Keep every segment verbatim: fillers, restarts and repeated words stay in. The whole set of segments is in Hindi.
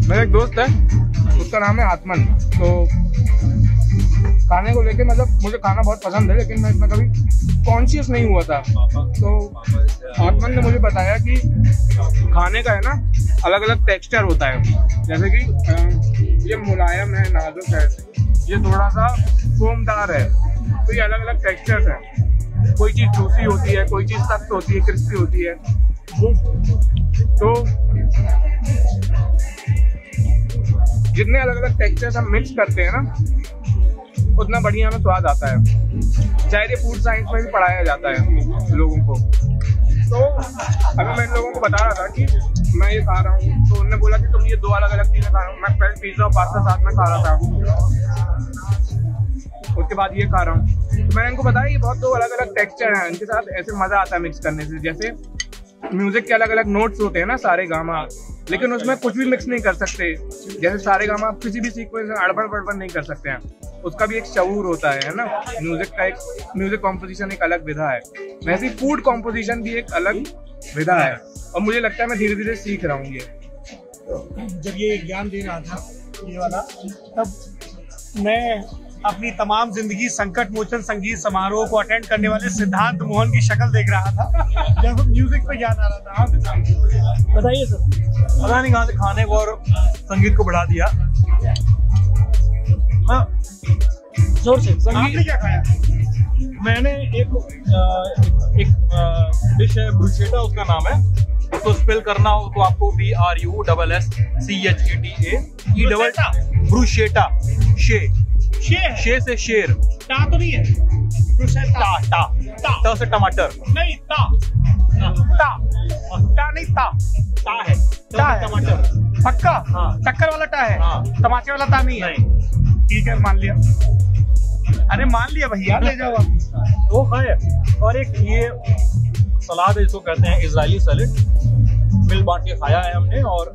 मेरा एक दोस्त है, उसका नाम है आत्मन। तो खाने को लेके मतलब मुझे खाना बहुत पसंद है, लेकिन मैं इसमें कभी कॉन्शियस नहीं हुआ था। तो आत्मन ने मुझे बताया कि खाने का है ना अलग अलग टेक्सचर होता है। जैसे कि ये मुलायम है, नाजुक है, ये थोड़ा सा फोमदार है। तो ये अलग अलग टेक्सचर्स हैं। कोई चीज़ जूसी होती है, कोई चीज़ सख्त होती है, क्रिस्पी होती है। तो जितने अलग अलग टेक्सचर्स हम मिक्स करते हैं ना, उतना बढ़िया हमें स्वाद आता है। चाहे ये फूड साइंस में भी पढ़ाया जाता है लोगों को। तो अभी मैं इन लोगों को बता रहा था कि मैं ये खा रहा हूँ, तो उन्होंने बोला कि तुम ये दो अलग अलग चीज़ें खा रहा हूँ। मैं पहले पिज़्ज़ा और पास्ता साथ में खा रहा था, उसके बाद ये खा रहा हूँ। तो मैंने इनको बताया ये बहुत दो अलग अलग टेक्सचर हैं, इनके साथ ऐसे मज़ा आता है मिक्स करने से। जैसे म्यूजिक के अलग अलग नोट्स होते हैं ना, सारे गामा, लेकिन उसमें कुछ भी मिक्स नहीं कर सकते। जैसे सारे गामा आप किसी भी सीक्वेंस में अड़बड़ बड़बड़ नहीं कर सकते हैं, उसका भी एक शऊर होता है ना। म्यूजिक का एक म्यूजिक कॉम्पोजिशन एक अलग विधा है, वैसे ही फूड कॉम्पोजिशन भी एक अलग विधा है। और मुझे लगता है मैं धीरे धीरे सीख रहा हूँ ये। जब ये ज्ञान दे रहा था ये वाला, तब मैं अपनी तमाम जिंदगी संकट मोचन संगीत समारोह को अटेंड करने वाले सिद्धांत मोहन की शक्ल देख रहा था जब म्यूजिक पे ज्ञान आ रहा था। बताइए सर। पता नहीं कहाँ से खाने को और संगीत को बढ़ा दिया। हाँ, जोर से। आपने क्या खाया? मैंने एक आ, एक डिश है ब्रूशेटा, उसका नाम है। उसको स्पेल करना हो तो आपको B R U double S C H E T A E double bruschetta. शे शे शे से शेर। टा तो नहीं है? टा टा टा टा से टमाटर नहीं, ता ता टा नहीं, ता ता है। टा है टमाटर पक्का? हाँ। चक्कर वाला टा है? हाँ। टमाटर वाला टा नहीं है? नहीं। ठीक है, मान लिया। अरे मान लिया भैया, ले जाओ आप। वो है। और एक ये सलाद है, इसको कहते हैं इजरायली सैलेड। मिल बांट के खाया है हमने। और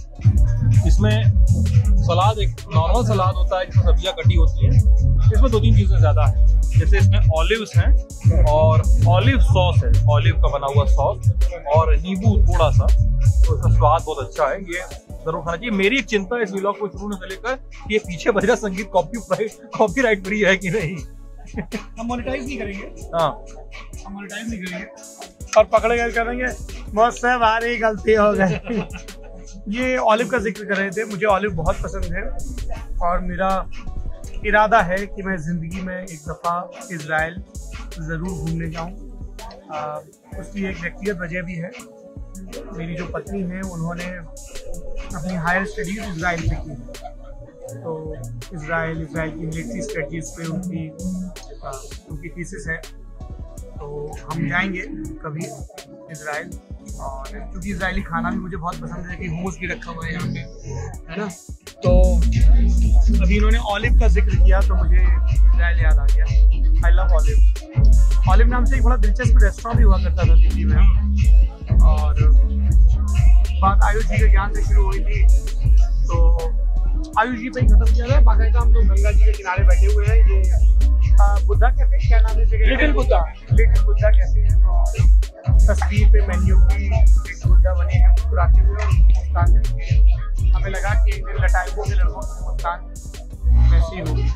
इसमें सलाद एक नॉर्मल सलाद होता है जिसमें सब्जियां कटी होती हैं। इसमें दो तीन चीज़ें ज़्यादा है, जैसे इसमें ऑलिव्स हैं और ऑलिव सॉस है, ऑलिव का बना हुआ सॉस, और नींबू थोड़ा सा। तो इसका स्वाद बहुत अच्छा है, ये जरूर खाना चाहिए। मेरी एक चिंता है इस व्लॉग को शुरू होने से लेकर कि ये पीछे बज रहा संगीत कॉपीराइट कॉपीराइट फ्री है कि नहीं। हम मोनेटाइज नहीं करेंगे। हाँ, हम मोनेटाइज नहीं करेंगे और पकड़े गए करेंगे मुझसे भारी गलती हो गई। ये ऑलिव का जिक्र कर रहे थे, मुझे ऑलिव बहुत पसंद है और मेरा इरादा है कि मैं ज़िंदगी में एक दफ़ा इज़राइल ज़रूर घूमने जाऊं। उसकी एक व्यक्तिगत वजह भी है। मेरी जो पत्नी है उन्होंने अपनी हायर स्टडीज़ इज़राइल से की, तो इज़राइल इज़राइल की मिलिट्री स्टडीज़ पे उनकी उनकी थीसिस है। तो हम जाएंगे कभी इज़राइल, और क्योंकि इज़राइली खाना भी मुझे बहुत पसंद है कि hummus भी रखा हुआ है यहाँ पे, है ना। तो अभी इन्होंने ऑलिव का जिक्र किया तो मुझे इज़राइल याद आ गया। I love olive. ऑलिव नाम से एक बड़ा दिलचस्प रेस्टोरेंट भी हुआ करता था दिल्ली में, और बात आयुष जी के ज्ञान से शुरू हुई थी तो आयुष जी पे ही खत्म किया था। बाकायदा हम लोग गंगा जी के किनारे बैठे हुए हैं। ये बुद्धा कैफे, क्या नाम है? Little Buddha. Little Buddha cafe है, और तस्वीर पे मेन्यू की एक बुद्धा बने हैं मुस्कुराते हुए और मुस्कान देंगे। हमें लगा कि एक दिन लटाइयों के लड़कों की मुस्कान वैसी होगी।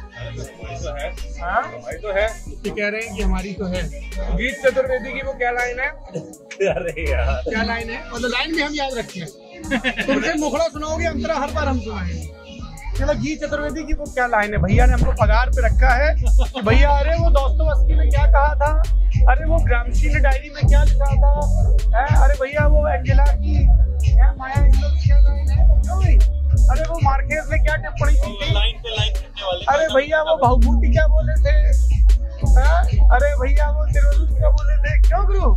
हाँ, तो है ये कह रहे हैं कि हमारी तो है। गीत चतुर्वेदी की वो क्या लाइन है? अरे यार क्या लाइन है? मतलब लाइन भी हम याद रखें। तुमसे मुखड़ा सुनाओगे, अंतरा हर बार हम सुनाएंगे। चलो, गीत चतुर्वेदी की वो क्या लाइन है? भैया ने हमको पगार पे रखा है कि भैया अरे वो दोस्तोवस्की में क्या कहा था, अरे वो ग्रामशी ने डायरी में क्या लिखा था, है? अरे भैया वो एंजेला की है, माया की क्या लाइन है? क्यों भाई? अरे वो मार्केस ने क्या टिप्पणी की थी? लाइन पे लाइन करने वाले। अरे भैया वो भावभूति क्या बोले थे, है? अरे भैया वो तिरुवल्लुवर क्या बोले थे? क्यों गुरु?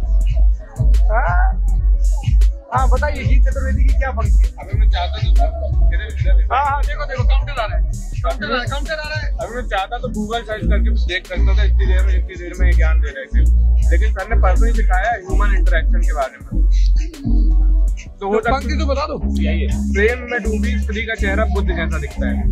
हाँ बताइए, गीत चतुर्वेदी की क्या पंक्ति? अभी मैं चाहता तो हाँ हाँ देखो देखो काउंटर आ रहा है, काउंटर आ रहा है, काउंटर आ रहा है। अभी मैं चाहता तो गूगल सर्च करके देख सकता था इतनी देर में इतनी देर में ज्ञान दे रहे थे, लेकिन सर ने पर्सनली सिखाया ह्यूमन इंटरेक्शन के बारे में। तो वो पंक्ति तो बता दो। यही है, प्रेम में डूबी स्त्री का चेहरा बुद्ध जैसा दिखता है।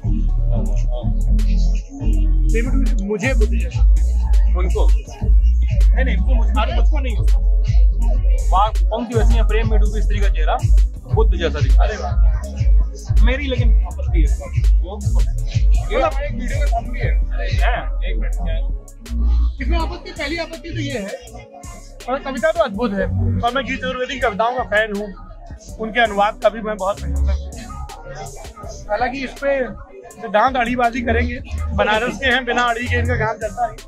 मुझे बुद्ध जैसा उनको नहीं नहीं मुझको मुझको मुझको नहीं होता। वहाँ पंक्ति वैसी है, प्रेम में डूबी स्त्री का चेहरा बुद्ध जैसा दिखता है। मेरी लेकिन आपत्ति है इसका। वो ये हमारे एक वीडियो का थंब भी है। है एक मिनट क्या है? इसमें आपत्ति, पहली आपत्ति तो ये है, और कविता तो अद्भुत है और मैं गीता चतुर्वेदी की कविताओं का फैन हूँ, उनके अनुवाद का भी मैं बहुत पसंद करता हूँ। हालांकि इस पे सिद्धांत अड़ीबाजी करेंगे, बनारस के हैं, बिना अड़ी के इनका काम चलता है,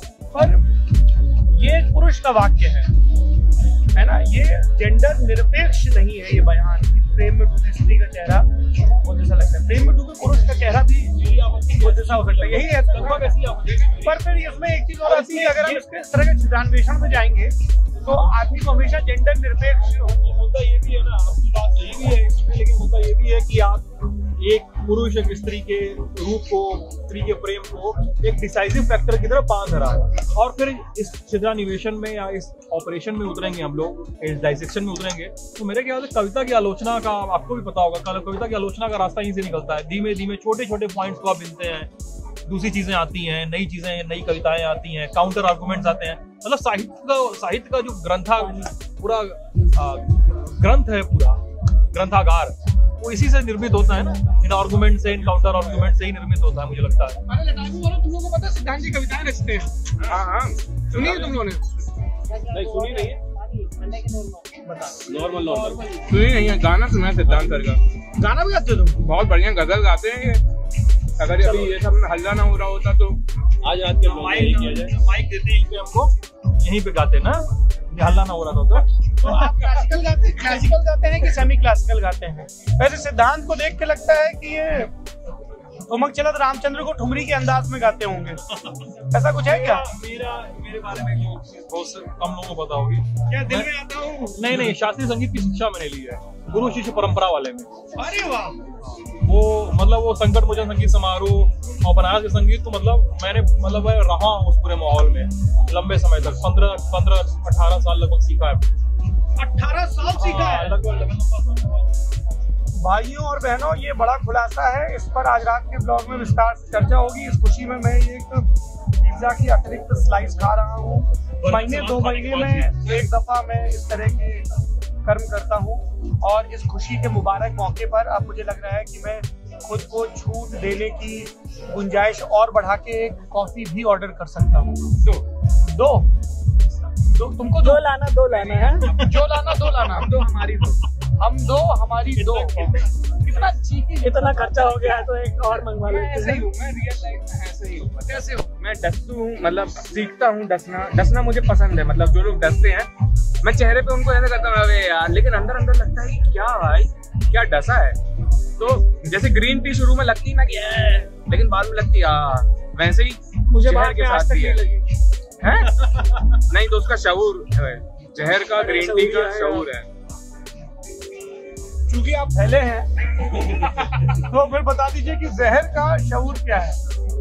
पर ये एक पुरुष का वाक्य है है ना, ये जेंडर निरपेक्ष नहीं है। ये बयान कि प्रेम में डूबी स्त्री का चेहरा बहुत जैसा लगता है, प्रेम में डूबे पुरुष का चेहरा भी बहुत जैसा हो सकता है, यही है लगभग ऐसी आपत्ति। पर फिर इसमें एक चीज और आती है, अगर हम इसके इस तरह के चित्रान्वेषण में जाएंगे तो आदमी को हमेशा जेंडर निरपेक्ष होता ये भी है ना, आपकी बात सही भी है इसमें, लेकिन होता ये भी है कि आप एक पुरुष एक स्त्री के रूप को, स्त्री के प्रेम को एक डिसाइसिव फैक्टर की तरफ पा रहा है, और फिर इस चित्रान्वेषण में या इस ऑपरेशन में उतरेंगे हम लोग, इस डाइसेक्शन में उतरेंगे, तो मेरे ख्याल से कविता की आलोचना का, आपको भी पता होगा, कविता की आलोचना का रास्ता यहीं से निकलता है। धीमे धीमे छोटे छोटे पॉइंट्स को आप गिनते हैं, दूसरी चीजें आती हैं, नई चीजें, नई कविताएं आती हैं, काउंटर आर्गुमेंट्स आते हैं। मतलब साहित्य का साहित्य का जो ग्रंथा पूरा आ, ग्रंथ है, पूरा ग्रंथागार, वो इसी से निर्मित होता है ना, इन आर्गुमेंट से, इन काउंटर आर्गुमेंट से ही निर्मित होता है, मुझे लगता है। अरे लटाकू वालों, तुम लोगों को पता है सिद्धांत जी कविताएं रचते हैं? हाँ हाँ सुनी है तुम लोगों ने? नहीं सुनी नहीं है, नॉर्मल नॉर्मल सुनी नहीं है, गाना सुना है सिद्धांत सर का। गाना भी गाते हो तुम? बहुत बढ़िया गजल गाते हैं ये। अगर अभी ये सब में हल्ला ना हो रहा होता तो आज रात के माइक किया जाए, माइक देते हैं हमको, यहीं पे गाते ना, ये हल्ला ना हो रहा था तो। तो आप क्लासिकल गाते हैं, क्लासिकल गाते हैं कि सेमी क्लासिकल गाते हैं? वैसे सिद्धांत को देख के लगता है कि ये उमंग चलत रामचंद्र को ठुमरी के अंदाज में गाते होंगे, ऐसा कुछ है क्या? मेरा मेरे बारे में बहुत से कम लोगों को पता होगी। क्या दिल में आता हूँ? नहीं नहीं, शास्त्रीय संगीत की शिक्षा मैंने ली है गुरु शिष्य परंपरा वाले में। अरे वाह, वो मतलब वो संकट मोचन संगीत समारोह और बनारस के संगीत, तो मतलब मैंने मतलब मैं रहा उस पूरे माहौल में लंबे समय तक, पंद्रह पंद्रह अठारह साल लगभग सीखा है। अठारह साल सीखा है लगभग। भाइयों और बहनों, ये बड़ा खुलासा है, इस पर आज रात के ब्लॉग में विस्तार से चर्चा होगी। इस खुशी में मैं ये एक पिज्जा की अतिरिक्त स्लाइस खा रहा हूँ। महीने दो महीने में एक दफा मैं इस तरह के कर्म करता हूँ, और इस खुशी के मुबारक मौके पर अब मुझे लग रहा है कि मैं खुद को छूट देने की गुंजाइश और बढ़ा के एक कॉफी भी ऑर्डर कर सकता हूँ। दो दो दो तुमको दो लाना, दो लाना है, जो लाना दो लाना, दो हमारी दो, हम दो हमारी दो। कितना चीकी, इतना खर्चा हो गया है तो एक और मंगवा लेते हैं। ऐसे ही हूँ मैं, रियल लाइफ में ऐसे ही हूँ। कैसे हो? मैं डसू हूँ, मतलब सीखता हूँ डसना। डसना मुझे पसंद है, मतलब जो लोग डसते हैं मैं चेहरे पे उनको ऐसा करता हूँ अरे यार, लेकिन अंदर अंदर लगता है कि क्या भाई क्या डसा है। तो जैसे ग्रीन टी शुरू में लगती ना कि ए, लेकिन बाद में लगती यार, वैसे ही मुझे बाहर के साथ ही है, है? नहीं तो उसका शऊर है, जहर का ग्रीन टी का शऊर है। क्योंकि आप फैले हैं तो फिर बता दीजिए कि जहर का शऊर क्या है?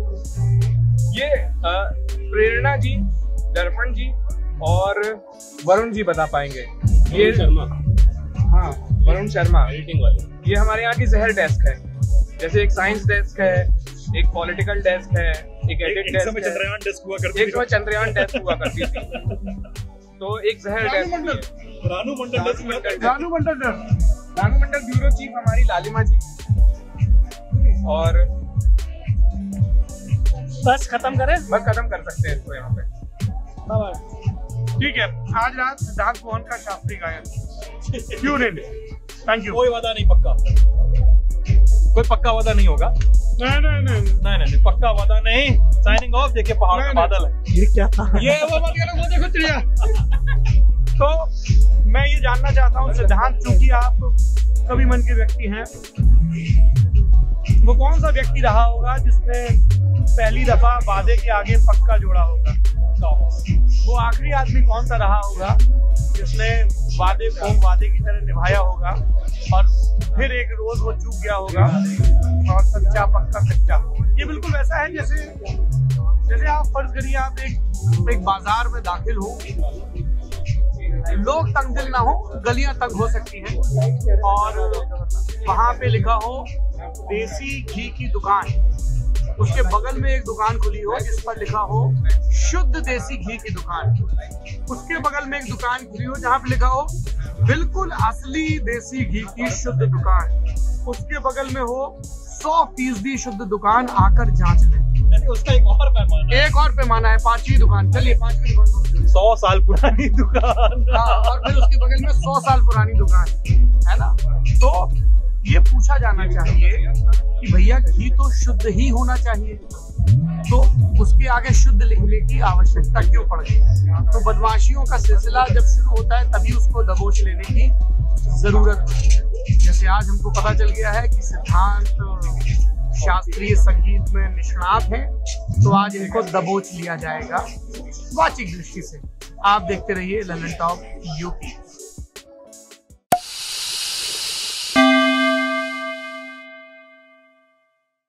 ये अ, प्रेरणा जी, दर्पण जी और वरुण जी बता पाएंगे। ये शर्मा, हाँ वरुण शर्मा, एडिटिंग वाले। ये हमारे यहाँ की जहर डेस्क है। जैसे एक साइंस डेस्क है, एक पॉलिटिकल डेस्क है, एक एडिट डेस्क है, चंद्रयान डेस्क हुआ करती एक समय चंद्रयान डेस्क हुआ करती थी, तो एक जहर डेस्क भी है। रानू मंडल डेस्क हुआ करती थी। Ranu Mandal desk, Ranu Mandal bureau chief हमारी लालिमा जी। और बस खत्म करें, बस खत्म कर सकते हैं इसको यहाँ पे। ठीक है। आज रात सिद्धांत मोहन का शास्त्रीय गायन, ट्यून इन। Thank you. कोई वादा नहीं पक्का, कोई पक्का वादा नहीं होगा। नहीं नहीं नहीं नहीं नहीं, नहीं पक्का वादा नहीं। Signing off. देखिए पहाड़ में बादल है। ये क्या था? ये वो मत करो, वो देखो चिड़िया। तो मैं ये जानना चाहता हूँ सिद्धांत, चूंकि आप कवि मन के व्यक्ति हैं, वो कौन सा व्यक्ति रहा होगा जिसने पहली दफा वादे के आगे पक्का जोड़ा होगा? वो आखिरी आदमी कौन सा रहा होगा जिसने वादे को वादे की तरह निभाया होगा और फिर एक रोज वो चूक गया होगा और सच्चा पक्का सच्चा? ये बिल्कुल वैसा है जैसे जैसे आप फर्ज करिए आप एक एक बाजार में दाखिल हो, लोग तंग दिल ना हो, गलियां तंग हो सकती हैं, और वहां पे लिखा हो देसी घी की दुकान, उसके बगल में एक दुकान खुली हो जिस पर लिखा हो शुद्ध देसी घी की दुकान। उसके बगल में एक दुकान खुली हो जहाँ पे लिखा हो बिल्कुल असली देसी घी की शुद्ध दुकान। उसके बगल में हो सौ फीसदी शुद्ध दुकान, आकर जांच ले। उसका एक और पैमाना एक और पैमाना है, पांचवी दुकान। चलिए पांचवी दुकान, सौ साल पुरानी दुकान। हाँ, और फिर उसके बगल में सौ साल पुरानी दुकान है ना। तो ये पूछा जाना चाहिए कि भैया घी तो शुद्ध ही होना चाहिए, तो उसके आगे शुद्ध लिखने की आवश्यकता क्यों पड़ गई? तो बदमाशियों का सिलसिला जब शुरू होता है तभी उसको दबोच लेने की जरूरत होती है। जैसे आज हमको पता चल गया है कि सिद्धांत शास्त्रीय संगीत में निष्णात हैं, तो आज इनको दबोच लिया जाएगा वाचिक दृष्टि से। आप देखते रहिए ललन टॉप यूपी।